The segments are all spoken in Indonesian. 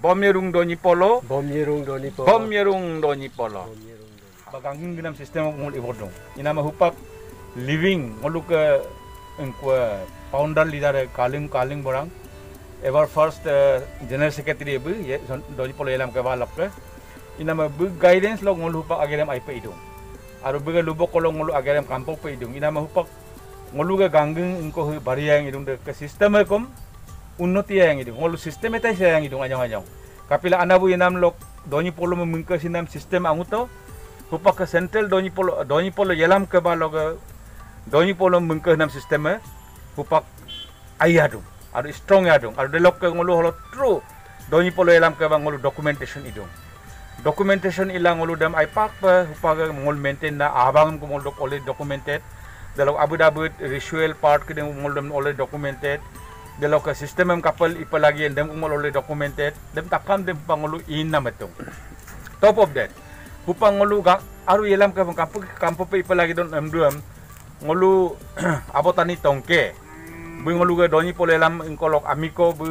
Bomyerung doni polo. Bomyerung doni polo. Bomyerung doni polo. Bagangin ginam sistem ngol ibodong. Inama hupak living ngolu ke engkwa founder leader kaling borang. Ever first general secretary bu ye doni polo elam ke balap ke. Inama bu guidance lo ngolu hupak agerem ai pe idung. Aru bu lubok kolong ngolu agerem kampung pe idung. Inama hupak ngolu ke ganggeng engko bariang idung de ke sistem kom unnoti yang idung. Ngolu sistem eta yang idung anyong. Kapila anabu inam lok doni polo memungke sinam sistem anguto. Hupak ke central doni polo yelam ke balog doni polo mengke nam sistem hupak ayadung adu strong yadung adu delok ke ngolu holo true doni polo yelam ke bang ngolu documentation ilang ngolu dam ipak pe hupak ngol maintain na abang ko ngol oleh documented delok abu ritual part ke ngol dam oleh documented delok ke sistem kapal ipalagi dem ngol oleh documented dem takam dem pangolu in na metung top of that hupang ngolu aru yelam ke kampo pe ipalagi don M2 ngolu abotani tongke bu ngolu ke doni polo yelam ingkolok amiko bu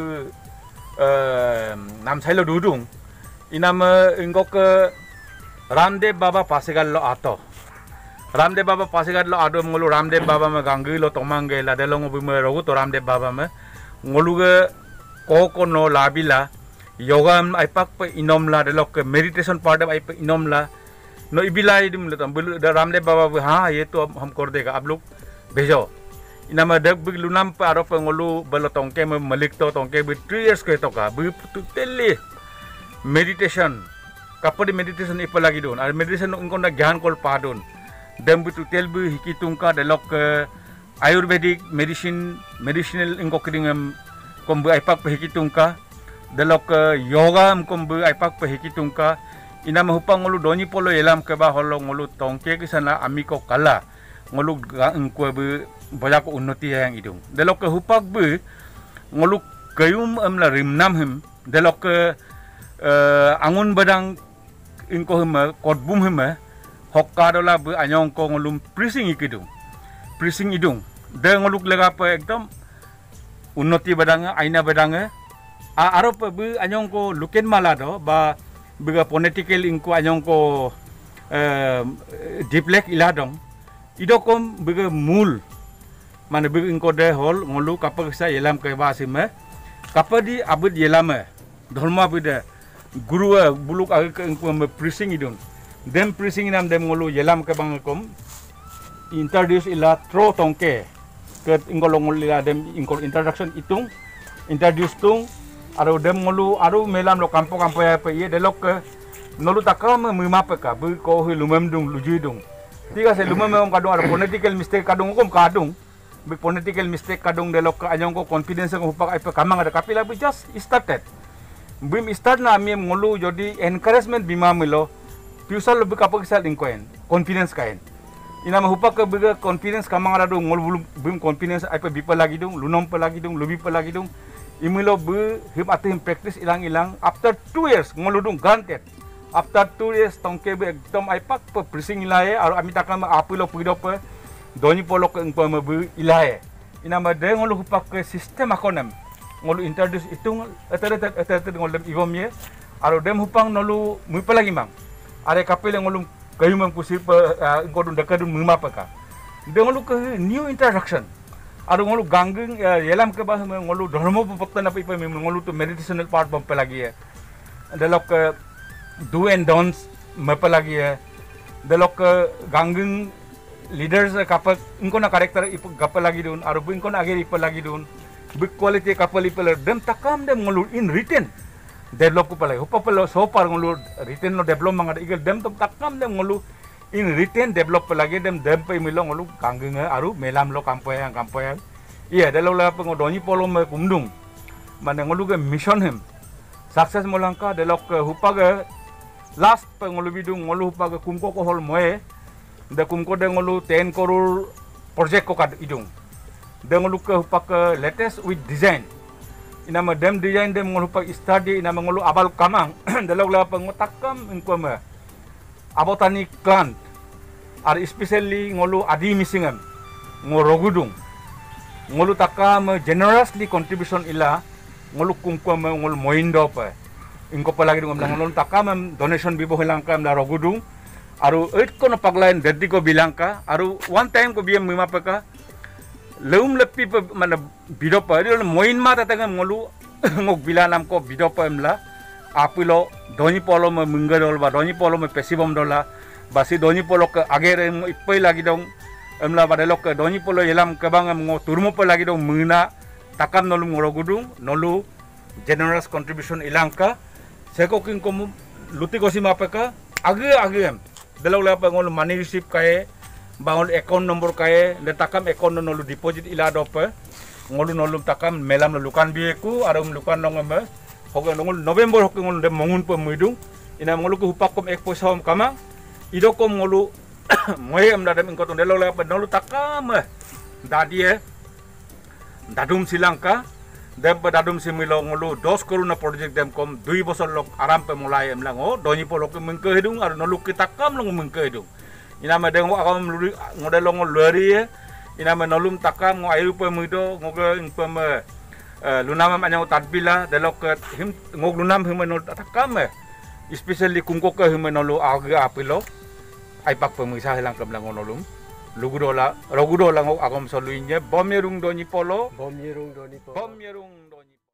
nam sailo dudung inam ingok ke Ramdev Baba Pasegal lo ato Ramdev Baba Pasegal lo ado ngolu Ramdev Baba me ganggi lo tomangge la delong bu me rogu to Ramdev Baba me ngolu ke ko no labila yoga aipak pe inom la delok ke meditation part ai pe inom la no ibilai dim letam bulu Ramdev Baba हाँ ये तो हम कर देगा आप लोग भेजो इनामा दग बिग लुनाम पे आरोप ngolu belo tongke me malik to tongke bi 3 years ke to ka bi totally meditation kapadi meditation ipa lagi don ar meditation ingkon na gyan kol pa don dem bi total bi hikitungka delok ke ayurvedic medicinal ingko kidingam kombu aipak pe hikitungka delok yoga kombu aipak pe hikitungka inama hupang ngolu doni polo yelam ke ba holo ngolu tongke ke sana amiko kala ngolu engko be banyak unnoti yang idung delok ke hupak be ngolu kayum amla rimnam him delok ke angun badang ingko him kodbum him hokkadola be anyong ko ngolum prising idung de ngolu lega pe ekdom unnoti badanga aina badanga arop be anyong ko luken malado ba bega political ingko anyong ko diplek iladong idokom bega mul mana bega ingko de hol ngolu kapag sa yelam ke basime kapadi abud yelam dharma bida guru buluk ag ke ingko me prising idun dem prising nam dem ngolu yelam ke bangkom introduce ila tro tongke ke ingko ngol ila dem ingko introduction itung introduce tung aru dem ngolu aru melam lo kampo ya pe ye delok ke nolu takam mema pe ka bu ko lumem dung luju dung tiga se lumem kadung aru political mistake kadung kadung bu political mistake kadung delok ke anyong ko confidence ko hupak ai pe kamang ada kapila bu just started bim start na ami ngolu jodi encouragement bima milo piusal lebih kapok sal inkoen confidence kain inama hupak ke bu confidence kamang ada dung ngolu bim confidence ai pe bipa lagi dung lunom pe lagi dung lubi pe lagi dung imilo bu him atim practice ilang after 2 years ngoludung granted after 2 years tongke be ekdom aipak pe prising ilaye aru amita kam apilo pido pe doni polo ke engpo bu ilaye inama de ngolu hupak ke sistem akonem ngolu introduce itung etet ngolem igomye aru dem hupang nolu muipa lagi mang are kapele ngolum kayumang kusip ngolum dekadun mima peka de ngolu ke new introduction aru ngolu ganggeng yelam ke bah ngolu dharma pupakta na pipa ngolu to meditational part bam pelagi delok do and don'ts mapalagi delok ganggeng leaders kapak ingko na karakter ipo kapalagi dun aru ingko na ageri ipalagi dun big quality kapal ipal dem takam dem ngolu in written develop ko palagi hupapalo so par ngolu written no develop mangada igel dem to takam dem ngolu in written develop lagi dem pe milong ngolu kanggeng aru melam lo kampoyang iya dalo la pengodoni polo me kumdung mane ngolu ke mission him success molangka delok hupaga last pengolu bidung ngolu hupaga kumko ko hol moe de kumko de ngolu 10 crore project ko kad idung de ngolu ke hupaga latest with design inama dem design dem ngolu hupaga study inama ngolu abal kamang delok la pengotakam ingko me abotani plant ar especially ngolu adi misingam ngorogudung ngolu takam generously contribution ila ngolu kungko ngolu moindo pa ingko palagi dong amlang ngolum takam donation bibo hilangka amla rogudung aru it kono paglain dedi ko bilangka aru one time ko biam mima peka leum lepi mana bidopa dia moin ma tatanga ngolu ngok bilanam ko bidopa amla apilo doni polo me munggadol ba doni polo me pesibom dola basi doni polo ke agere ipai lagi dong amla badalok ke doni polo yelam kebang ngo turmo pa lagi dong muna takam nolu ngorogudung nolu generous contribution ilangka seko king ko luti ko si mapeka age delaw la pa ngol money receipt kae bangol account number kae de takam account nolu deposit ila dope ngolu nolu takam melam lukan bieku arum lukan nongame hoga ngol November hok ngol de mongun pa muidung ina ngolu ko hupakom ek posom kama idokom ngolu moy am dadam ingko ton delaw la pa nolu takam dadie dadum silangka dem dadum similo ngolu 10 koruna project dem kom 2 bosor lok aram pe mulai em lango doni polok mengke hidung ar nolu kita kam long mengke hidung ina ma deng akam ngodelo ngol lari ina ma nolum takam ngo ayu pe muido ngoge ingpe me lunam anyang tadbila delok him ngog lunam him nol takam especially kungko ke him nolu aga apilo ai pak pe misa hilang kam lango nolum rogudola ngok agam soluinye bomyerung doni polo Bomyerung doni polo. bomyerung doni